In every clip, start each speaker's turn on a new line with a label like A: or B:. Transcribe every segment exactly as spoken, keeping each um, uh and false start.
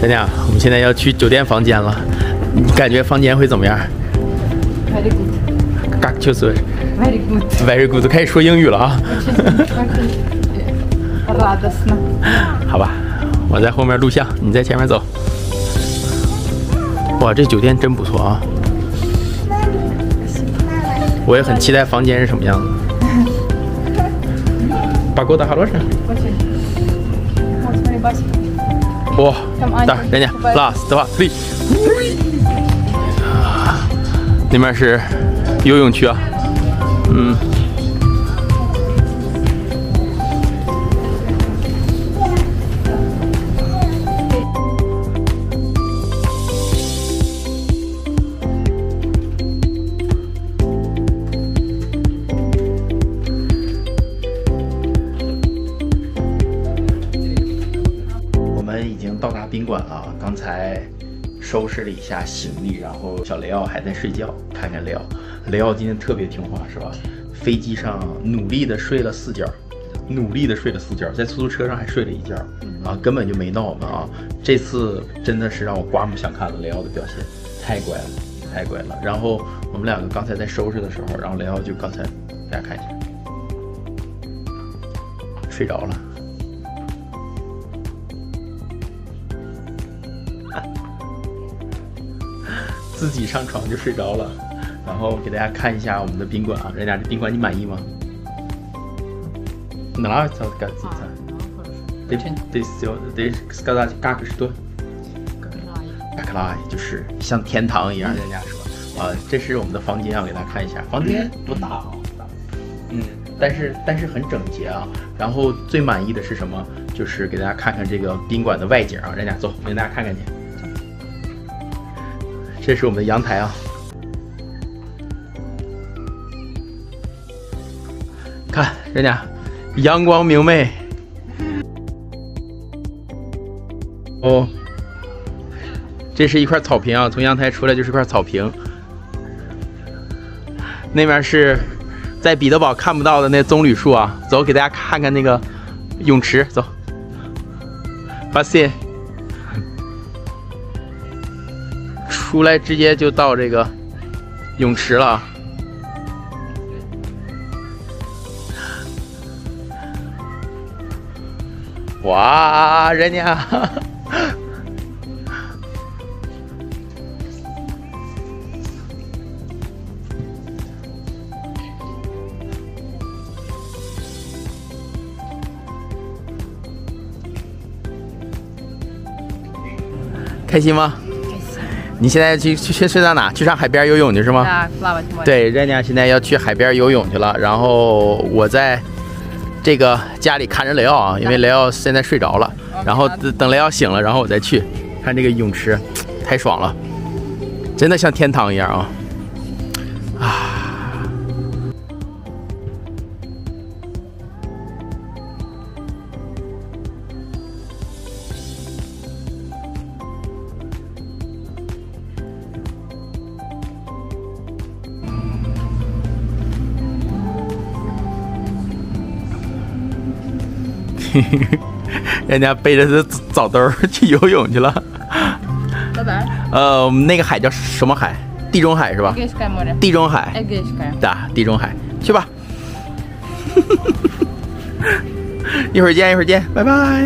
A: 人家，我们现在要去酒店房间了，你感觉房间会怎么样
B: ？Very good。
A: 嘎就是
B: Very good。
A: Very good， 开始说英语了啊。好吧，我在后面录像，你在前面走。哇，这酒店真不错啊！我也很期待房间是什么样子。把狗打好多声。哇，打人家 last 的话 three。那边是游泳区啊，嗯。到达宾馆了，刚才收拾了一下行李，然后小雷奥还在睡觉。看看雷奥，雷奥今天特别听话，是吧？飞机上努力的睡了四觉，努力的睡了四觉，在出租车上还睡了一觉啊，根本就没闹我们啊。这次真的是让我刮目相看了，雷奥的表现太乖了，太乖了。然后我们两个刚才在收拾的时候，然后雷奥就刚才大家看一下，睡着了。自己上床就睡着了，然后给大家看一下我们的宾馆啊，人家这宾馆你满意吗？哪操干子菜？得得得得嘎达嘎克什多，嘎克拉就是像天堂一样，人家说啊，这是我们的房间啊，给大家看一下，房间不大啊，嗯，但是但是很整洁啊。然后最满意的是什么？就是给大家看看这个宾馆的外景啊，人家走，我给大家看看去。这是我们的阳台啊，看人家阳光明媚。哦，这是一块草坪啊，从阳台出来就是一块草坪。那边是在彼得堡看不到的那棕榈树啊，走，给大家看看那个泳池，走，发现。出来直接就到这个泳池了，哇，人家开心吗？你现在去去去到哪？去上海边游泳去是吗？对，人家现在要去海边游泳去了。然后我在这个家里看着雷奥啊，因为雷奥现在睡着了。然后等雷奥醒了，然后我再去看这个泳池，太爽了，真的像天堂一样啊！啊。人家背着这澡兜去游泳去了。
B: 老板，
A: 呃，我们那个海叫什么海？地中海是吧？地中海。对，地中海，去吧。一会儿见，一会儿见，拜拜。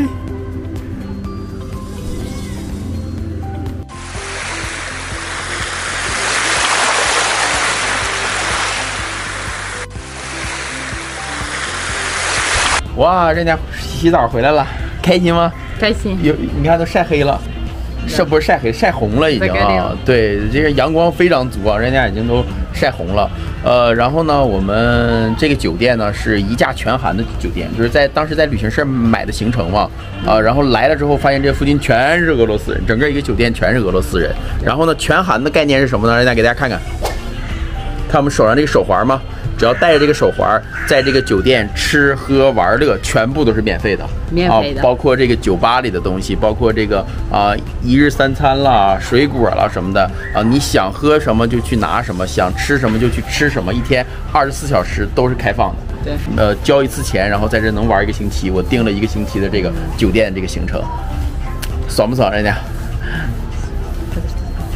A: 哇，人家洗澡回来了，开心吗？
B: 开心。
A: 有，你看都晒黑了，是不是晒黑？晒红了已经啊。对，这个阳光非常足啊，人家已经都晒红了。呃，然后呢，我们这个酒店呢是一价全含的酒店，就是在当时在旅行社买的行程嘛。啊、呃，然后来了之后发现这附近全是俄罗斯人，整个一个酒店全是俄罗斯人。然后呢，全含的概念是什么呢？人家给大家看看，看我们手上这个手环吗？只要带着这个手环，在这个酒店吃喝玩乐全部都是免费的，
B: 免费的，
A: 啊、包括这个酒吧里的东西，包括这个啊、呃、一日三餐啦、水果啦什么的啊，你想喝什么就去拿什么，想吃什么就去吃什么，一天二十四小时都是开放的。
B: 对，
A: 呃，交一次钱，然后在这能玩一个星期。我订了一个星期的这个酒店这个行程，爽不爽？人家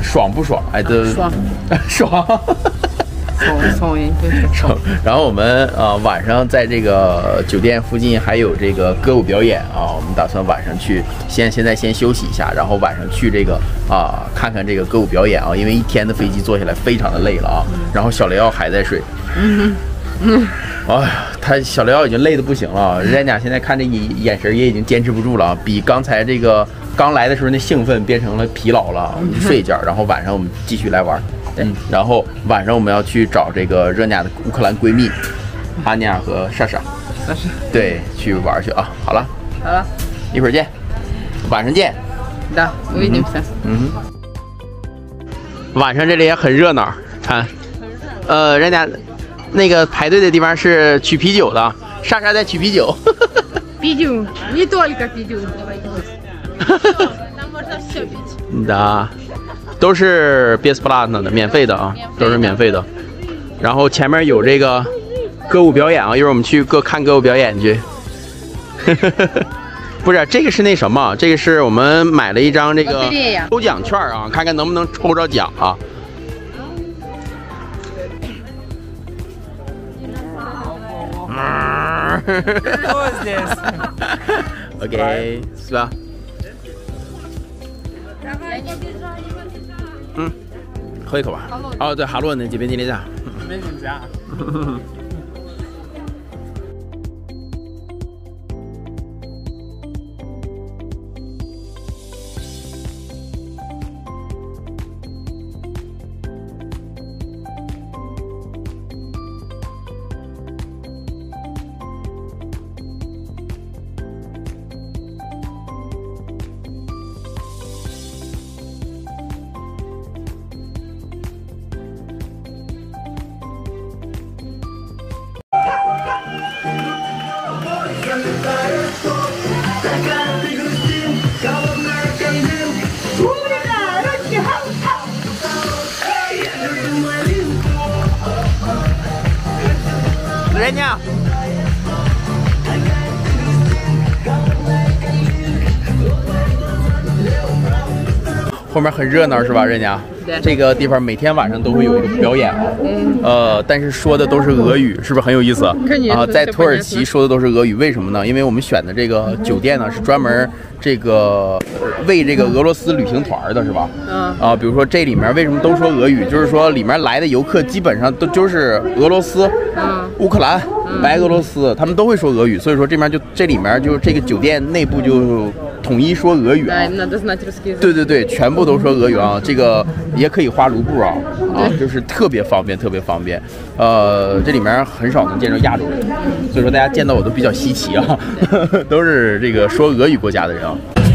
A: 爽不爽？哎，都
B: 爽
A: 爽。
B: 爽
A: 爽。然后我们呃晚上在这个酒店附近还有这个歌舞表演啊，我们打算晚上去，先现在先休息一下，然后晚上去这个啊看看这个歌舞表演啊，因为一天的飞机坐下来非常的累了啊。然后小雷奥还在睡。嗯嗯。哎呀，他小雷奥已经累得不行了，人家现在看这眼眼神也已经坚持不住了啊，比刚才这个刚来的时候那兴奋变成了疲劳了，我们睡一觉，然后晚上我们继续来玩。嗯，然后晚上我们要去找这个热娜的乌克兰闺蜜阿尼亚和莎莎，
B: 莎莎，
A: 对，去玩去啊。好了，
B: 好了，
A: 一会儿见，晚上见。
B: Да, увидимся。
A: 嗯，晚上这里也很热闹，看，呃，人家那个排队的地方是取啤酒的，莎莎在取啤酒。
B: 啤酒не только啤酒。Там можно все пить。
A: Да。都是 Besplatno 的，免费的啊，都是免费的。然后前面有这个歌舞表演啊，一会儿我们去各看歌舞表演去。不是，这个是那什么，这个是我们买了一张这个抽奖券啊，看看能不能抽着奖啊。OK， 是吧？嗯，喝一口吧。哦，对，哈洛呢这边今天这样。没人家。人家。后面很热闹是吧，人家？这个地方每天晚上都会有一个表演啊，呃，但是说的都是俄语，是不是很有意思啊？在土耳其说的都是俄语，为什么呢？因为我们选的这个酒店呢是专门这个为这个俄罗斯旅行团的，是吧？啊，比如说这里面为什么都说俄语？就是说里面来的游客基本上都就是俄罗斯、乌克兰、白俄罗斯，他们都会说俄语，所以说这边就这里面就这个酒店内部就统一说俄语啊。对对对，全部都说俄语啊，这个也可以花卢布啊，啊，就是特别方便，特别方便。呃，这里面很少能见着亚洲人，所以说大家见到我都比较稀奇啊，都是这个说俄语国家的人啊。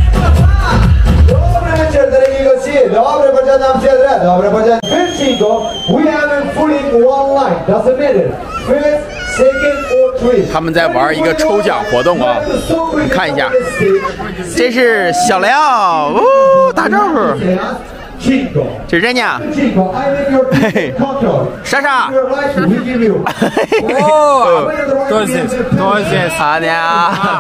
A: 他们在玩一个抽奖活动啊，你看一下，这是小雷奥，哦，打招呼。这是人家，嘿，莎莎，
C: 哦，多谢多谢
A: 他呢啊，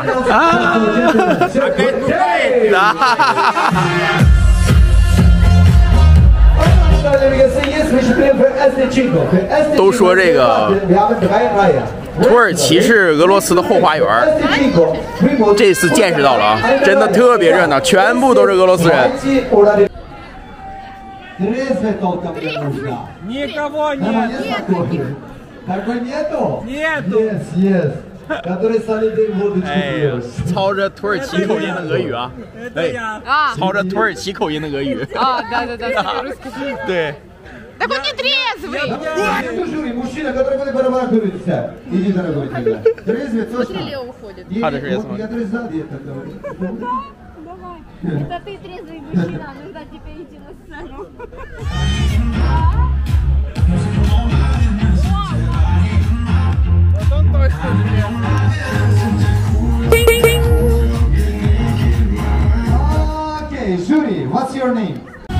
A: 都说这个土耳其是俄罗斯的后花园，这次见识到了啊，真的特别热闹，全部都是俄罗斯人。
C: Никого нет.
D: Такой нету?
C: Нету.
D: Yes, yes. Который солидный водочку пьет.
A: 操着土耳其口音的俄语啊，对，操着土耳其口音的俄语。
B: 啊，да, да, да.
A: 对。
B: Так он не трезвый.
D: Мужчина, который будет барабан говорит, сядь. Иди, дорогой, тебя. Трезвый, точно?
B: Лео уходит.
A: А, даже я смотрю.
D: Я сзади это говорю.
E: Давай. Это ты трезвый мужчина, нужно теперь идти на сцену.
C: Вот он точно
D: Okay, Jury, what's your name?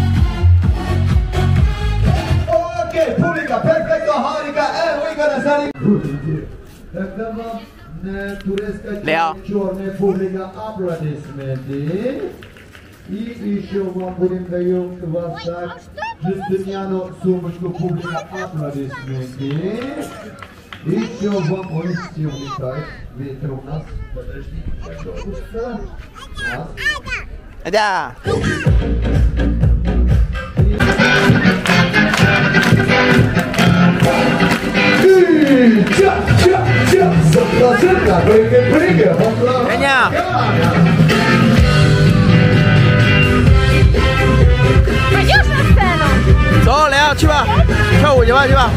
D: Okay, Pulika, perfecto, harika, and we're gonna start it. Так, давай. Турецкая черная публика, аплодисменты. И еще вам будем даем воздать Джустиниану сумочку публика аплодисменты. Еще вам, ой, все улетает. Ветер у нас. Подожди, пожалуйста. Раз.
A: Да.
D: И ча, ча, ча, заплатка, прыгай, прыгай, поплавка.
A: Женя.
E: Пойдешь на сцену?
A: 走，来啊，去吧，跳舞去吧，去吧。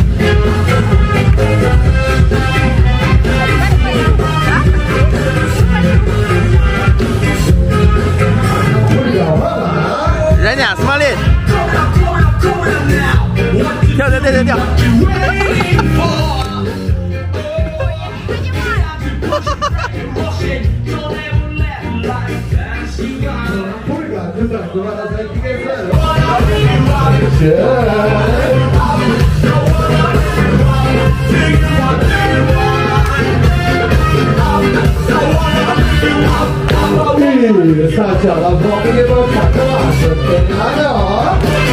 A: 人家 смотри， 跳跳跳跳跳。
D: 上脚了，旁边帮看看，是哪的？